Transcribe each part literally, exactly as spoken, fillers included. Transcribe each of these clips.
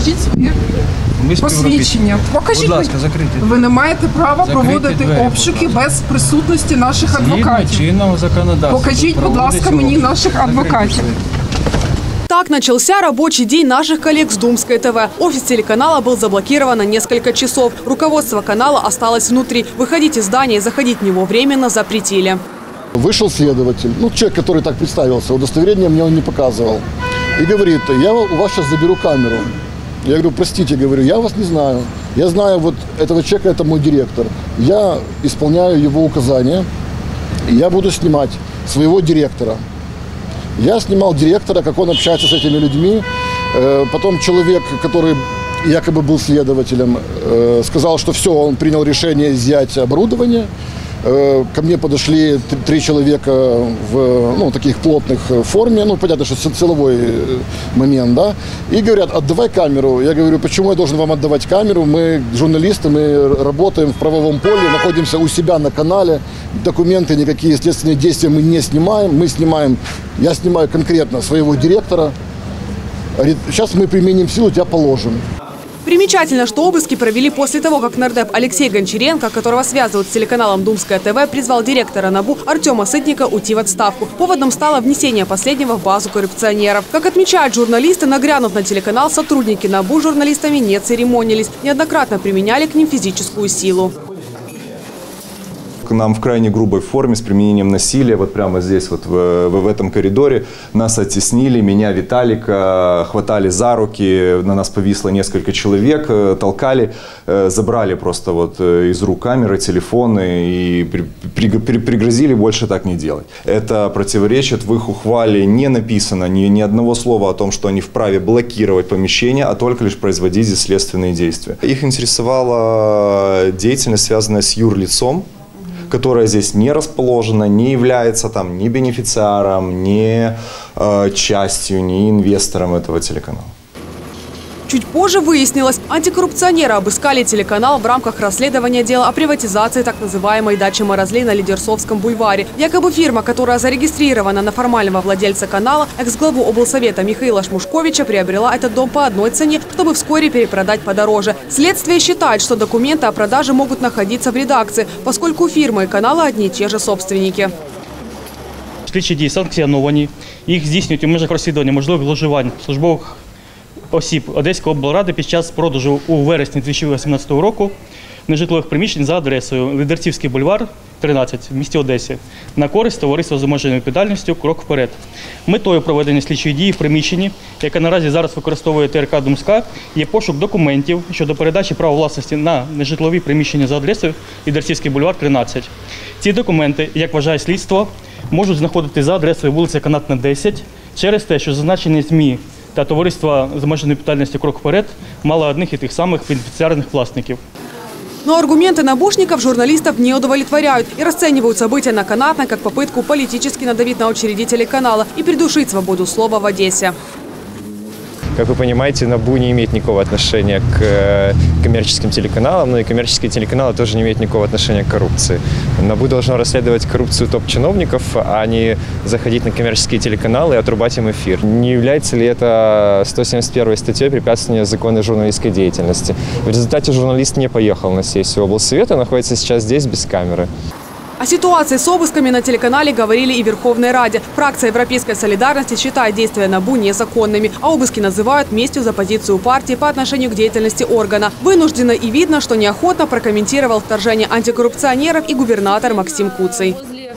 Покажіть своє посвідчення. Покажіть. Будь ласка, закрити. Ви не маєте права Закрити проводити двері, обшуки без присутності наших Згідно адвокатів. чинного законодавства. Покажіть, будь ласка, мені наших адвокатів. Так начался рабочий день наших коллег с Думской ТВ. Офис телеканала был заблокирован на несколько часов. Руководство канала осталось внутри. Выходить из здания и заходить в него временно запретили. Вышел следователь, ну человек, который так представился, удостоверение мне он не показывал. И говорит: я у вас сейчас заберу камеру. Я говорю: простите, говорю, я вас не знаю. Я знаю вот этого человека, это мой директор. Я исполняю его указания. Я буду снимать своего директора. Я снимал директора, как он общается с этими людьми. Потом человек, который якобы был следователем, сказал, что все, он принял решение изъять оборудование. Ко мне подошли три человека в ну, таких плотных форме, ну понятно, что силовой момент, да, и говорят: отдавай камеру. Я говорю: почему я должен вам отдавать камеру? Мы журналисты, мы работаем в правовом поле, находимся у себя на канале, документы, никакие следственные действия мы не снимаем, мы снимаем, я снимаю конкретно своего директора. Говорит: сейчас мы применим силу, тебя положим. Примечательно, что обыски провели после того, как нардеп Алексей Гончаренко, которого связывают с телеканалом «Думская ТВ», призвал директора НАБУ Артема Сытника уйти в отставку. Поводом стало внесение последнего в базу коррупционеров. Как отмечают журналисты, нагрянув на телеканал, сотрудники НАБУ журналистами не церемонились, неоднократно применяли к ним физическую силу. К нам в крайне грубой форме, с применением насилия, вот прямо здесь, вот в, в, в этом коридоре, нас оттеснили, меня, Виталика, хватали за руки, на нас повисло несколько человек, толкали, забрали просто вот из рук камеры, телефоны и при, при, при, пригрозили больше так не делать. Это противоречит, в их ухвале не написано ни, ни одного слова о том, что они вправе блокировать помещение, а только лишь производить здесь следственные действия. Их интересовала деятельность, связанная с юрлицом, которая здесь не расположена, не является там ни бенефициаром, ни э, частью, ни инвестором этого телеканала. Чуть позже выяснилось, антикоррупционеры обыскали телеканал в рамках расследования дела о приватизации так называемой дачи Морозлей на Лидерсовском бульваре. Якобы фирма, которая зарегистрирована на формального владельца канала, экс-главу облсовета Михаила Шмушковича, приобрела этот дом по одной цене, чтобы вскоре перепродать подороже. Следствие считает, что документы о продаже могут находиться в редакции, поскольку у фирмы и канала одни и те же собственники. Слідчі дії санкціоновані, їх здійснюють у межах розслідування можливих зловживань службових осіб Одеської облради під час продажу у вересні дві тисячі вісімнадцятого року нежитлових приміщень за адресою Лідерцівський бульвар, тринадцять, в місті Одесі, на користь товариства з обмеженою відповідальністю «Крок вперед». Метою проведення слідчої дії в приміщенні, яке наразі зараз використовує ТРК «Думська», є пошук документів щодо передачі права власності на нежитлові приміщення за адресою Лідерцівський бульвар, тринадцять. Ці документи, як вважає слідство, можуть знаходитися за адресою вулиця Канатна, десять, через те, що зазначені ЗМІ та товариство з обмеженою відповідальністю «Крок вперед» мало одних и тех самых бенефициарных властников. Но аргументы набушников журналистов не удовлетворяют и расценивают события на Канатной как попытку политически надавить на учредителей канала и придушить свободу слова в Одессе. Как вы понимаете, НАБУ не имеет никакого отношения к коммерческим телеканалам, но и коммерческие телеканалы тоже не имеют никакого отношения к коррупции. НАБУ должно расследовать коррупцию топ-чиновников, а не заходить на коммерческие телеканалы и отрубать им эфир. Не является ли это сто семьдесят первой статьей препятствования законной журналистской деятельности? В результате журналист не поехал на сессию облсовета, находится сейчас здесь без камеры. О ситуации с обысками на телеканале говорили и в Верховной Раде. Фракция Европейской солидарности считает действия НАБУ незаконными, а обыски называют местью за позицию партии по отношению к деятельности органа. Вынужденно и видно, что неохотно прокомментировал вторжение антикоррупционеров и губернатор Максим Куций.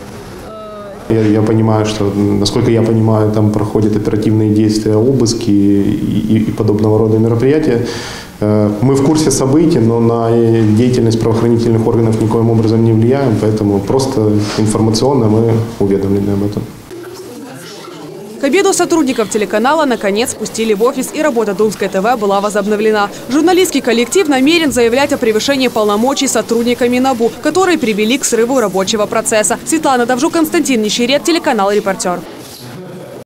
Я, я понимаю, что, насколько я понимаю, там проходят оперативные действия, обыски и, и, и подобного рода мероприятия. Мы в курсе событий, но на деятельность правоохранительных органов никоим образом не влияем, поэтому просто информационно мы уведомлены об этом. К обеду сотрудников телеканала наконец спустили в офис, и работа Думской ТВ была возобновлена. Журналистский коллектив намерен заявлять о превышении полномочий сотрудниками НАБУ, которые привели к срыву рабочего процесса. Светлана Давжук, Константин Нищерет, телеканал «Репортер».